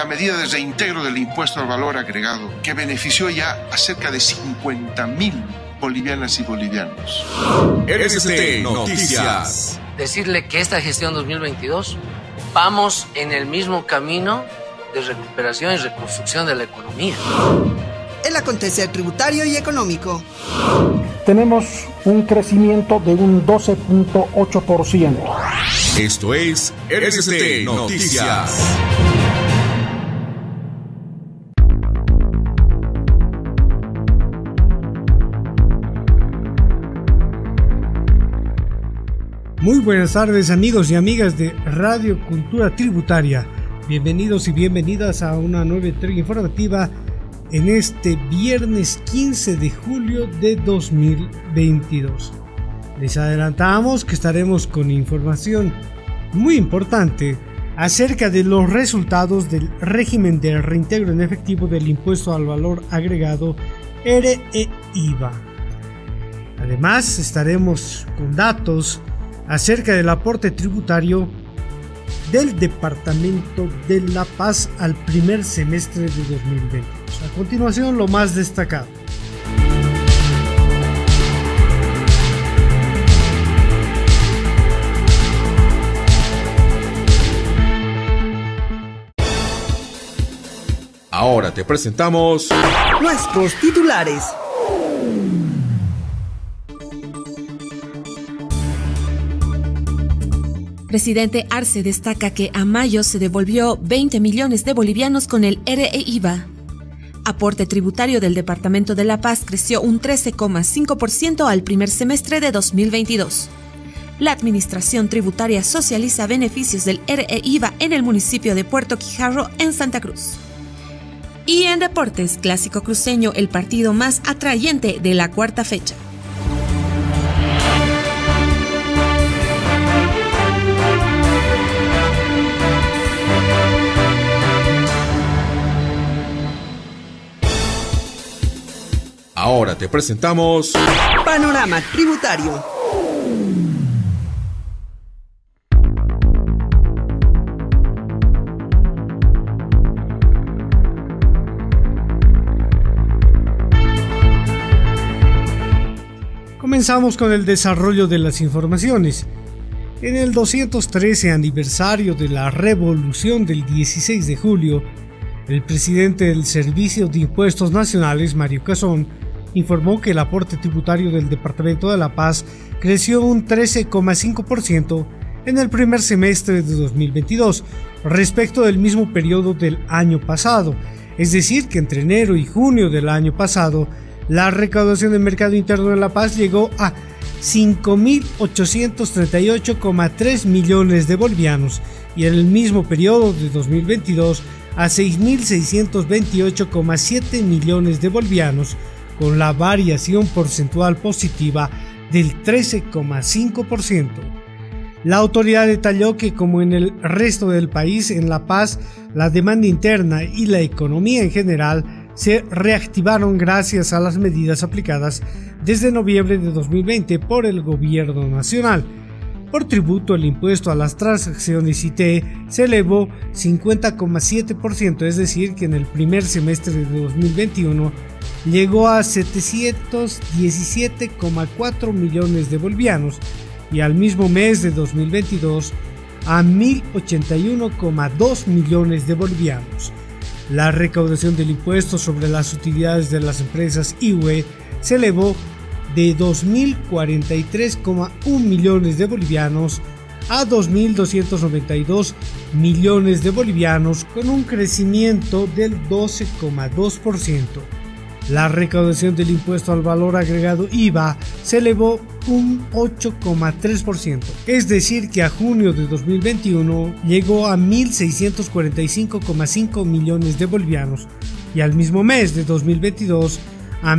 la medida de reintegro del impuesto al valor agregado, que benefició ya a cerca de 50.000 bolivianas y bolivianos. RCC Noticias. Decirle que esta gestión 2022 vamos en el mismo camino de recuperación y reconstrucción de la economía. El acontecer tributario y económico. Tenemos un crecimiento de un 12.8%. Esto es RCC Noticias. Muy buenas tardes, amigos y amigas de Radio Cultura Tributaria. Bienvenidos y bienvenidas a una nueva entrega informativa en este viernes 15 de julio de 2022. Les adelantamos que estaremos con información muy importante acerca de los resultados del régimen de reintegro en efectivo del impuesto al valor agregado RE/IVA. Además, estaremos con datos acerca del aporte tributario del Departamento de La Paz al primer semestre de 2022. A continuación, lo más destacado. Ahora te presentamos nuestros titulares. Presidente Arce destaca que a mayo se devolvió 20 millones de bolivianos con el RE/IVA. Aporte tributario del Departamento de La Paz creció un 13,5% al primer semestre de 2022. La Administración Tributaria socializa beneficios del RE/IVA en el municipio de Puerto Quijarro, en Santa Cruz. Y en deportes, Clásico Cruceño, el partido más atrayente de la cuarta fecha. Ahora te presentamos Panorama Tributario. Comenzamos con el desarrollo de las informaciones. En el 213 aniversario de la Revolución del 16 de julio, el presidente del Servicio de Impuestos Nacionales, Mario Cazón, informó que el aporte tributario del Departamento de La Paz creció un 13,5% en el primer semestre de 2022 respecto del mismo periodo del año pasado, es decir, que entre enero y junio del año pasado, la recaudación del mercado interno de La Paz llegó a 5.838,3 millones de bolivianos y en el mismo periodo de 2022 a 6.628,7 millones de bolivianos, con la variación porcentual positiva del 13,5%. La autoridad detalló que, como en el resto del país, en La Paz, la demanda interna y la economía en general se reactivaron gracias a las medidas aplicadas desde noviembre de 2020 por el gobierno nacional. Por tributo, el impuesto a las transacciones IT se elevó 50,7%, es decir, que en el primer semestre de 2021 llegó a 717,4 millones de bolivianos y al mismo mes de 2022 a 1.081,2 millones de bolivianos. La recaudación del impuesto sobre las utilidades de las empresas IUE se elevó de 2.043,1 millones de bolivianos a 2.292 millones de bolivianos, con un crecimiento del 12,2%. La recaudación del impuesto al valor agregado IVA se elevó un 8,3%, es decir que a junio de 2021 llegó a 1.645,5 millones de bolivianos y al mismo mes de 2022 a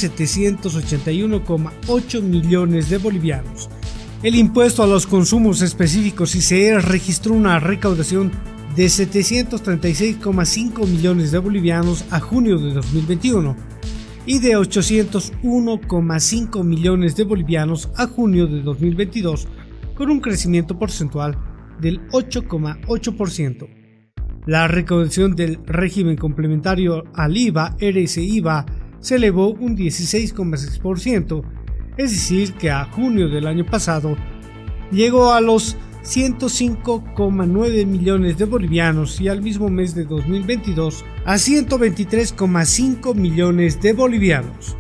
1.781,8 millones de bolivianos. El impuesto a los consumos específicos ICE registró una recaudación de 736,5 millones de bolivianos a junio de 2021 y de 801,5 millones de bolivianos a junio de 2022, con un crecimiento porcentual del 8,8%. La recaudación del régimen complementario al IVA, RS-IVA, se elevó un 16,6%, es decir, que a junio del año pasado llegó a los 105,9 millones de bolivianos y al mismo mes de 2022 a 123,5 millones de bolivianos.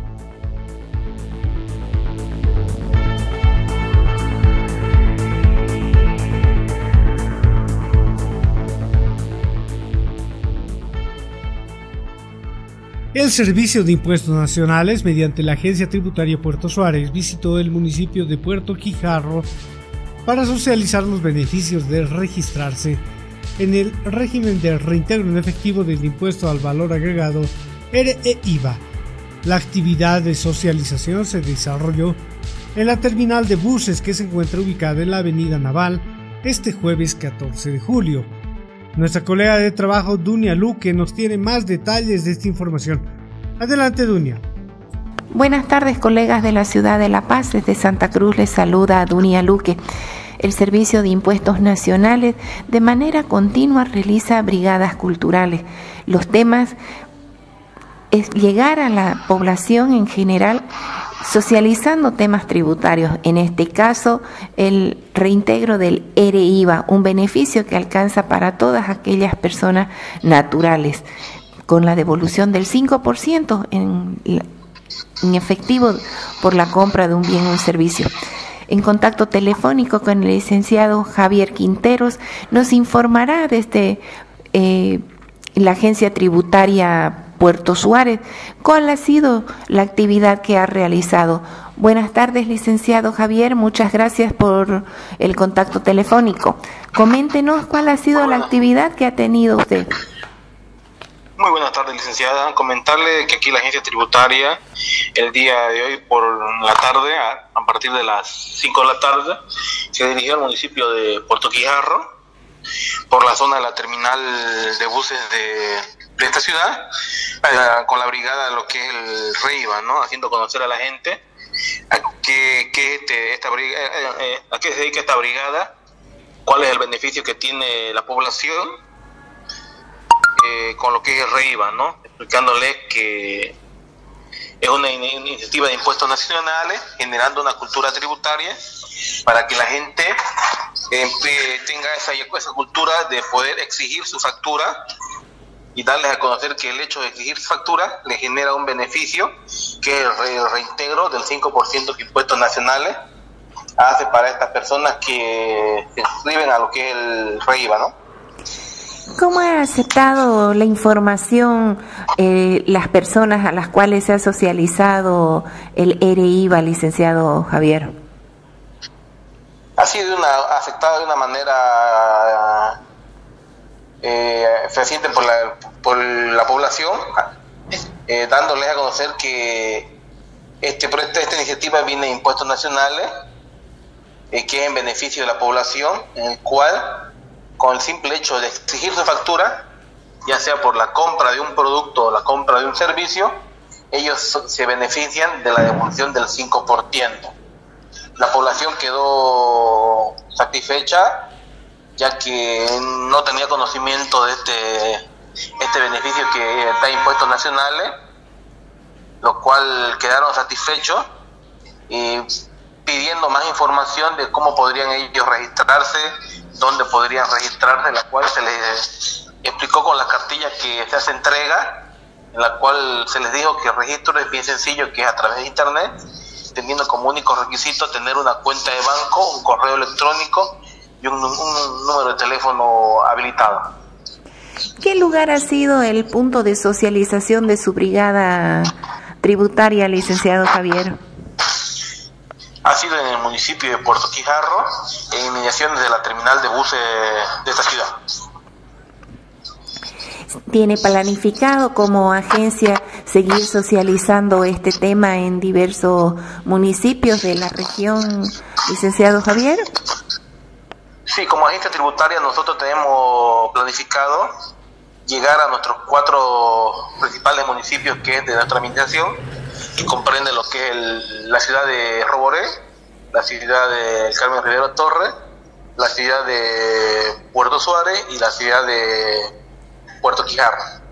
El Servicio de Impuestos Nacionales, mediante la Agencia Tributaria Puerto Suárez, visitó el municipio de Puerto Quijarro para socializar los beneficios de registrarse en el régimen de reintegro en efectivo del impuesto al valor agregado RE-IVA. La actividad de socialización se desarrolló en la terminal de buses que se encuentra ubicada en la Avenida Naval este jueves 14 de julio. Nuestra colega de trabajo Dunia Luque nos tiene más detalles de esta información. Adelante, Dunia. Buenas tardes, colegas de la ciudad de La Paz. Desde Santa Cruz les saluda Dunia Luque. El Servicio de Impuestos Nacionales de manera continua realiza brigadas culturales. Los temas es llegar a la población en general socializando temas tributarios, en este caso el reintegro del RE-IVA, un beneficio que alcanza para todas aquellas personas naturales, con la devolución del 5% en efectivo por la compra de un bien o un servicio. En contacto telefónico con el licenciado Javier Quinteros, nos informará desde la agencia tributaria Puerto Suárez cuál ha sido la actividad que ha realizado. Buenas tardes, licenciado Javier, muchas gracias por el contacto telefónico. Coméntenos cuál ha sido la actividad que ha tenido usted. Muy buenas tardes, licenciada. Comentarle que aquí la agencia tributaria, el día de hoy por la tarde, a partir de las 5 de la tarde, se dirigió al municipio de Puerto Quijarro, por la zona de la terminal de buses de esta ciudad, con la brigada de lo que es el RE-IVA, ¿no? Haciendo conocer a la gente a qué se dedica esta brigada, cuál es el beneficio que tiene la población con lo que es el RE-IVA, ¿no? Explicándoles que es una iniciativa de impuestos nacionales, generando una cultura tributaria para que la gente tenga esa cultura de poder exigir su factura y darles a conocer que el hecho de exigir su factura le genera un beneficio, que es el reintegro del 5% que impuestos nacionales hace para estas personas que se inscriben a lo que es el RE-IVA, ¿no? ¿Cómo ha aceptado la información las personas a las cuales se ha socializado el RE-IVA, licenciado Javier? Ha sido aceptado de una manera fehaciente por la población, dándoles a conocer que esta iniciativa viene de impuestos nacionales, que es en beneficio de la población, en el cual, con el simple hecho de exigir su factura, ya sea por la compra de un producto o la compra de un servicio, ellos se benefician de la devolución del 5%. La población quedó satisfecha, ya que no tenía conocimiento de este beneficio que da impuestos nacionales, lo cual quedaron satisfechos y pidiendo más información de cómo podrían ellos registrarse, dónde podrían registrarse, la cual se les explicó con la cartilla que se hace entrega, en la cual se les dijo que el registro es bien sencillo, que es a través de internet, teniendo como único requisito tener una cuenta de banco, un correo electrónico y un número de teléfono habilitado. ¿Qué lugar ha sido el punto de socialización de su brigada tributaria, licenciado Javier? Ha sido en el municipio de Puerto Quijarro, en inmediaciones de la terminal de buses de esta ciudad. ¿Tiene planificado como agencia seguir socializando este tema en diversos municipios de la región, licenciado Javier? Sí, como agencia tributaria nosotros tenemos planificado llegar a nuestros 4 principales municipios que es de nuestra administración, que comprende lo que es la ciudad de Roboré, la ciudad de Carmen Rivero Torres, la ciudad de Puerto Suárez y la ciudad de Puerto Quijarra.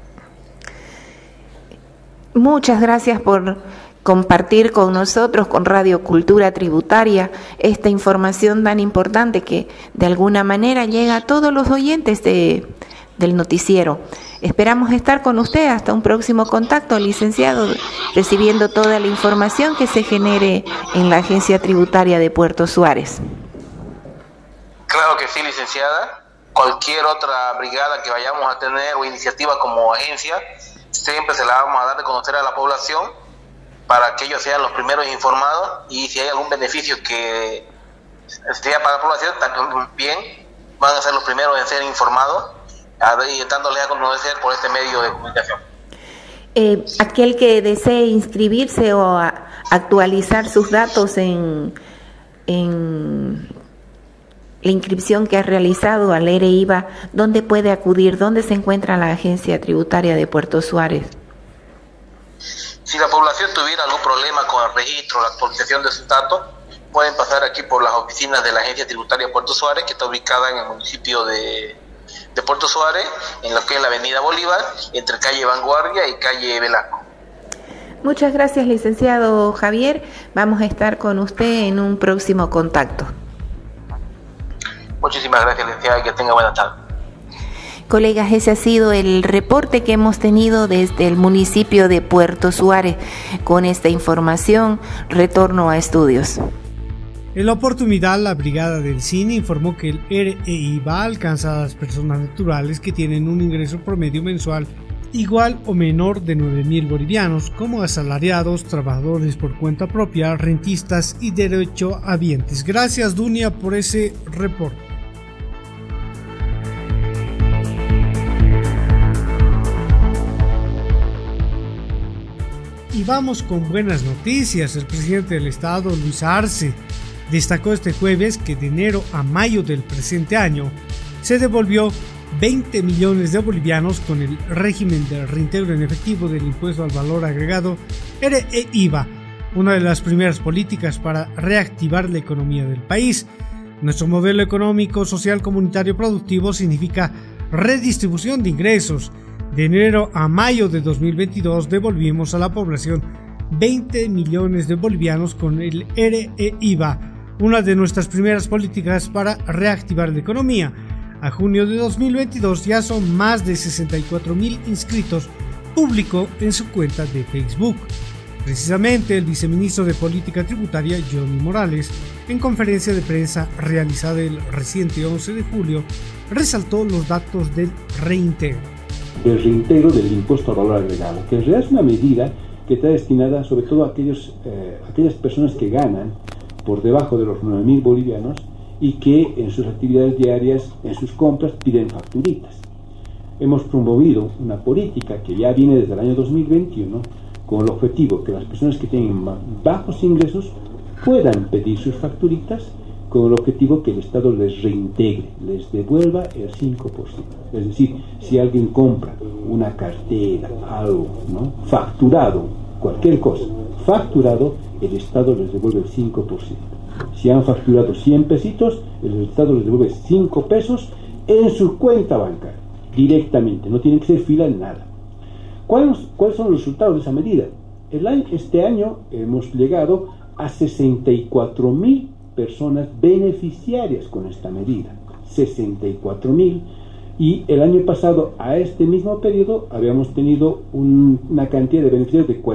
Muchas gracias por compartir con nosotros, con Radio Cultura Tributaria, esta información tan importante que de alguna manera llega a todos los oyentes del noticiero. Esperamos estar con usted hasta un próximo contacto, licenciado, recibiendo toda la información que se genere en la Agencia Tributaria de Puerto Suárez. Claro que sí, licenciada. Cualquier otra brigada que vayamos a tener o iniciativa como agencia, siempre se la vamos a dar de conocer a la población para que ellos sean los primeros informados, y si hay algún beneficio que sea para la población, también van a ser los primeros en ser informados, y dándoles a conocer por este medio de comunicación. Aquel que desee inscribirse o actualizar sus datos en la inscripción que ha realizado al ERE-IVA, ¿dónde puede acudir? ¿Dónde se encuentra la Agencia Tributaria de Puerto Suárez? Si la población tuviera algún problema con el registro o la actualización de sus datos, pueden pasar aquí por las oficinas de la Agencia Tributaria de Puerto Suárez, que está ubicada en el municipio de Puerto Suárez, en lo que es la avenida Bolívar, entre calle Vanguardia y calle Velasco. Muchas gracias, licenciado Javier. Vamos a estar con usted en un próximo contacto. Muchísimas gracias, licenciada, y que tenga buena tarde. Colegas, ese ha sido el reporte que hemos tenido desde el municipio de Puerto Suárez. Con esta información, retorno a estudios. En la oportunidad, la Brigada del Cine informó que el ERE-IVA alcanza a las personas naturales que tienen un ingreso promedio mensual igual o menor de 9.000 bolivianos, como asalariados, trabajadores por cuenta propia, rentistas y derechohabientes. Gracias, Dunia, por ese reporte. Y vamos con buenas noticias. El presidente del Estado, Luis Arce, destacó este jueves que de enero a mayo del presente año se devolvió 20 millones de bolivianos con el régimen de reintegro en efectivo del impuesto al valor agregado ERE-IVA, una de las primeras políticas para reactivar la economía del país. Nuestro modelo económico, social, comunitario, productivo significa redistribución de ingresos. De enero a mayo de 2022 devolvimos a la población 20 millones de bolivianos con el ERE-IVA, una de nuestras primeras políticas para reactivar la economía. A junio de 2022 ya son más de 64.000 inscritos, publicó en su cuenta de Facebook. Precisamente el viceministro de Política Tributaria, Johnny Morales, en conferencia de prensa realizada el reciente 11 de julio, resaltó los datos del reintegro. El reintegro del impuesto al valor agregado, que en realidad es una medida que está destinada sobre todo a aquellas personas que ganan por debajo de los 9.000 bolivianos y que en sus actividades diarias, en sus compras, piden facturitas. Hemos promovido una política que ya viene desde el año 2021 con el objetivo que las personas que tienen bajos ingresos puedan pedir sus facturitas, con el objetivo que el Estado les reintegre, les devuelva el 5%. Es decir, si alguien compra una cartera, algo, ¿no?, facturado, cualquier cosa, facturado, el Estado les devuelve el 5%. Si han facturado 100 pesitos, el Estado les devuelve 5 pesos en su cuenta bancaria, directamente, no tienen que ser fila en nada. ¿Cuáles son los resultados de esa medida? Este año hemos llegado a 64.000 personas beneficiarias con esta medida, 64.000, y el año pasado a este mismo periodo habíamos tenido una cantidad de beneficiarios de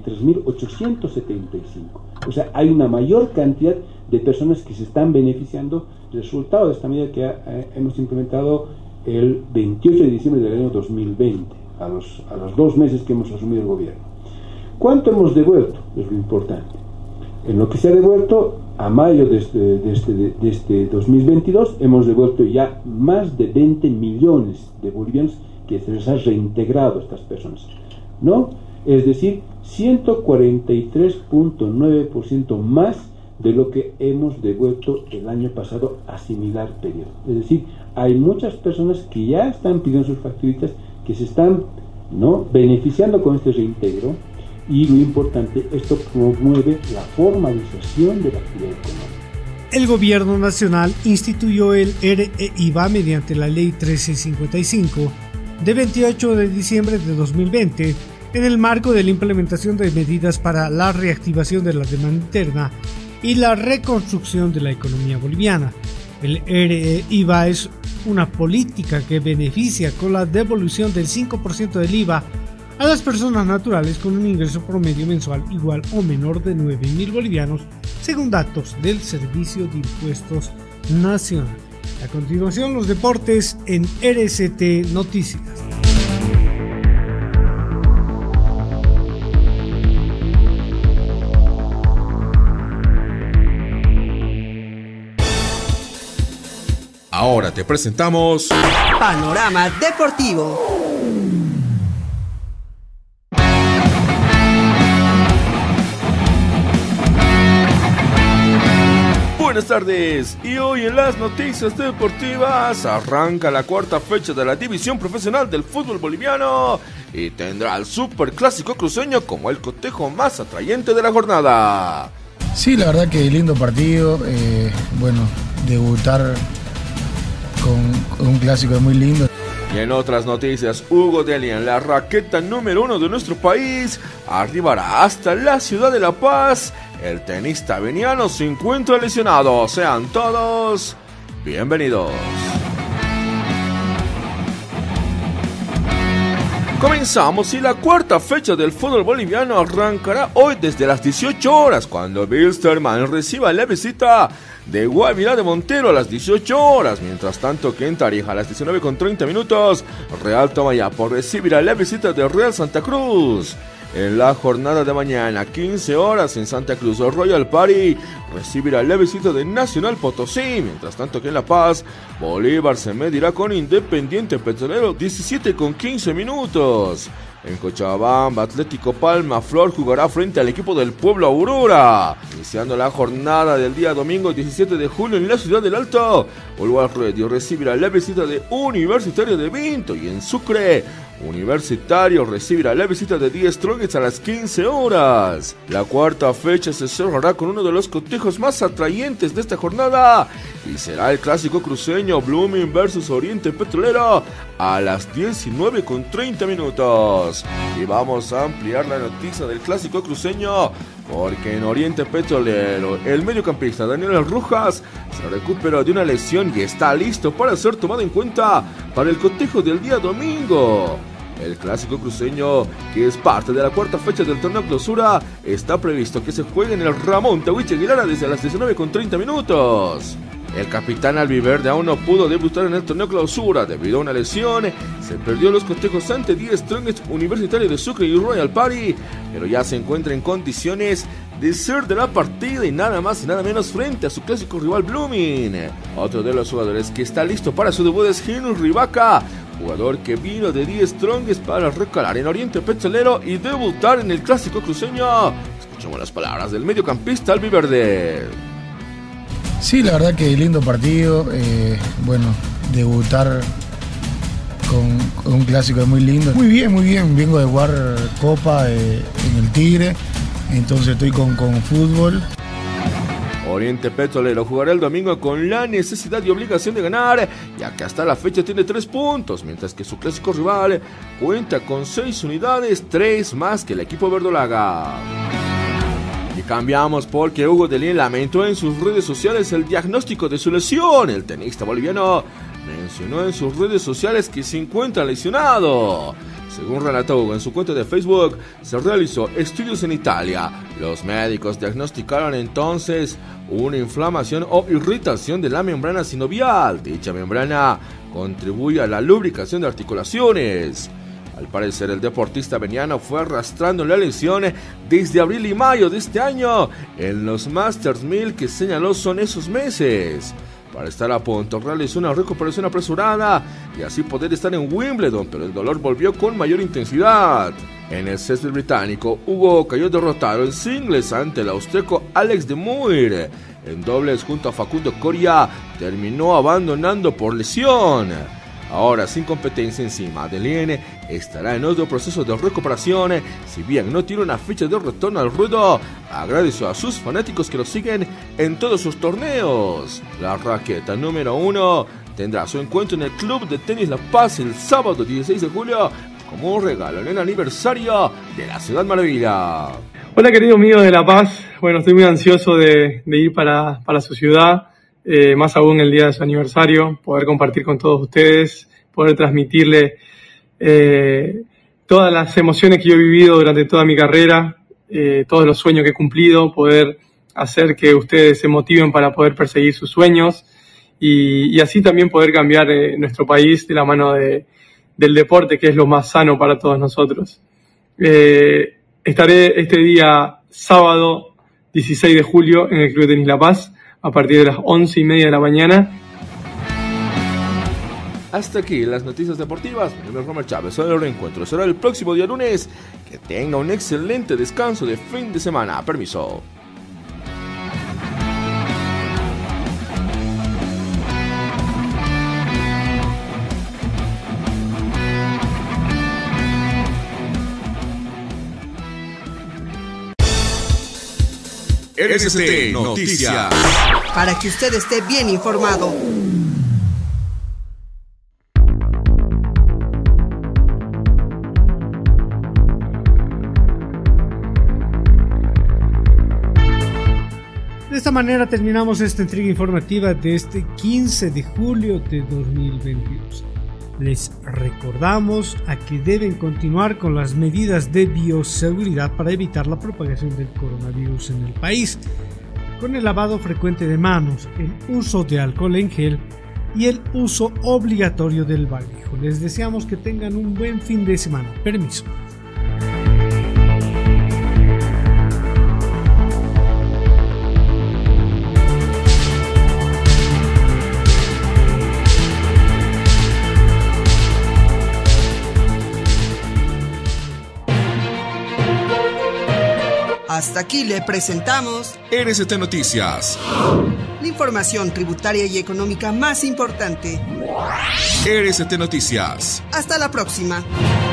43.875. O sea, hay una mayor cantidad de personas que se están beneficiando del resultado de esta medida que hemos implementado el 28 de diciembre del año 2020, a los 2 meses que hemos asumido el gobierno. ¿Cuánto hemos devuelto? Es lo importante. En lo que se ha devuelto a mayo de este 2022, hemos devuelto ya más de 20 millones de bolivianos que se les ha reintegrado a estas personas, ¿no? Es decir, 143.9% más de lo que hemos devuelto el año pasado a similar periodo. Es decir, hay muchas personas que ya están pidiendo sus facturitas, que se están, ¿no?, beneficiando con este reintegro. Y lo importante, esto promueve la formalización de la actividad económica. El gobierno nacional instituyó el REIVA mediante la ley 1355 de 28 de diciembre de 2020 en el marco de la implementación de medidas para la reactivación de la demanda interna y la reconstrucción de la economía boliviana. El REIVA es una política que beneficia con la devolución del 5% del IVA a las personas naturales con un ingreso promedio mensual igual o menor de 9.000 bolivianos, según datos del Servicio de Impuestos Nacional. A continuación, los deportes en RCT Noticias. Ahora te presentamos Panorama Deportivo. Buenas tardes, y hoy en las noticias deportivas arranca la cuarta fecha de la división profesional del fútbol boliviano y tendrá al superclásico cruceño como el cotejo más atrayente de la jornada. Sí, la verdad que lindo partido, debutar con un clásico es muy lindo. Y en otras noticias, Hugo Delian, la raqueta número 1 de nuestro país, arribará hasta la ciudad de La Paz. El tenista veniano se encuentra lesionado. Sean todos bienvenidos. Comenzamos y la cuarta fecha del fútbol boliviano arrancará hoy desde las 18 horas cuando Wilstermann reciba la visita de Guavirá de Montero a las 18 horas. Mientras tanto, que en Tarija a las 19:30 Real Tomayapo recibirá la visita de Real Santa Cruz. En la jornada de mañana, 15 horas en Santa Cruz, Royal Party recibirá la visita de Nacional Potosí. Mientras tanto que en La Paz, Bolívar se medirá con Independiente Petrolero 17:15. En Cochabamba, Atlético Palma Flor jugará frente al equipo del Pueblo Aurora. Iniciando la jornada del día domingo 17 de julio en la ciudad del Alto, Uruguay Radio recibirá la visita de Universitario de Vinto. Y en Sucre, Universitario recibirá la visita de 10 Strongets a las 15 horas. La cuarta fecha se cerrará con uno de los cotejos más atrayentes de esta jornada y será el clásico cruceño Blooming versus Oriente Petrolero a las 19:30. Y vamos a ampliar la noticia del clásico cruceño porque en Oriente Petrolero el mediocampista Daniel Rojas se recuperó de una lesión y está listo para ser tomado en cuenta para el cotejo del día domingo. El clásico cruceño, que es parte de la cuarta fecha del torneo clausura, está previsto que se juegue en el Ramón Tahuiche Aguilara desde las 19:30. El capitán albiverde aún no pudo debutar en el torneo clausura debido a una lesión. Se perdió los cotejos ante 10 Strongest Universitario de Sucre y Royal Party, pero ya se encuentra en condiciones de ser de la partida y nada más y nada menos frente a su clásico rival Blooming. Otro de los jugadores que está listo para su debut es Henry Vaca, jugador que vino de 10 Strongest para recalar en Oriente Petrolero y debutar en el clásico cruceño. Escuchemos las palabras del mediocampista albiverde. Sí, la verdad que lindo partido, debutar con un clásico es muy lindo. Muy bien, vengo de jugar Copa en el Tigre, entonces estoy con fútbol. Oriente Petrolero jugará el domingo con la necesidad y obligación de ganar, ya que hasta la fecha tiene 3 puntos, mientras que su clásico rival cuenta con 6 unidades, 3 más que el equipo verdolaga. Y cambiamos porque Hugo Delian lamentó en sus redes sociales el diagnóstico de su lesión. El tenista boliviano mencionó en sus redes sociales que se encuentra lesionado. Según relató Hugo en su cuenta de Facebook, se realizó estudios en Italia. Los médicos diagnosticaron entonces una inflamación o irritación de la membrana sinovial. Dicha membrana contribuye a la lubricación de articulaciones. Al parecer, el deportista veniano fue arrastrando la lesión desde abril y mayo de este año en los Masters 1000 que señaló son esos meses. Para estar a punto, realizó una recuperación apresurada y así poder estar en Wimbledon, pero el dolor volvió con mayor intensidad. En el césped británico, Hugo cayó derrotado en singles ante el austriaco Alex de Muir. En dobles junto a Facundo Coria, terminó abandonando por lesión. Ahora sin competencia encima, Deligne estará en otro proceso de recuperación. Si bien no tiene una fecha de retorno al ruedo, agradeció a sus fanáticos que lo siguen en todos sus torneos. La raqueta número 1 tendrá su encuentro en el Club de Tenis La Paz el sábado 16 de julio como un regalo en el aniversario de la Ciudad Maravilla. Hola queridos amigos de La Paz, bueno, estoy muy ansioso de ir para su ciudad. Más aún el día de su aniversario, poder compartir con todos ustedes, poder transmitirle todas las emociones que yo he vivido durante toda mi carrera, todos los sueños que he cumplido, poder hacer que ustedes se motiven para poder perseguir sus sueños y así también poder cambiar nuestro país de la mano del deporte, que es lo más sano para todos nosotros. Estaré este día sábado 16 de julio en el Club de Tenis La Paz, a partir de las 11:30 de la mañana. Hasta aquí las noticias deportivas. Mi nombre es Romer Chávez. El reencuentro será el próximo día lunes. Que tenga un excelente descanso de fin de semana. Permiso. RCC Noticias. Para que usted esté bien informado. De esta manera terminamos esta entrega informativa de este 15 de julio de 2022. Les recordamos a que deben continuar con las medidas de bioseguridad para evitar la propagación del coronavirus en el país, con el lavado frecuente de manos, el uso de alcohol en gel y el uso obligatorio del barbijo. Les deseamos que tengan un buen fin de semana. Permiso. Hasta aquí le presentamos RCT Noticias. La información tributaria y económica más importante. RCT Noticias. Hasta la próxima.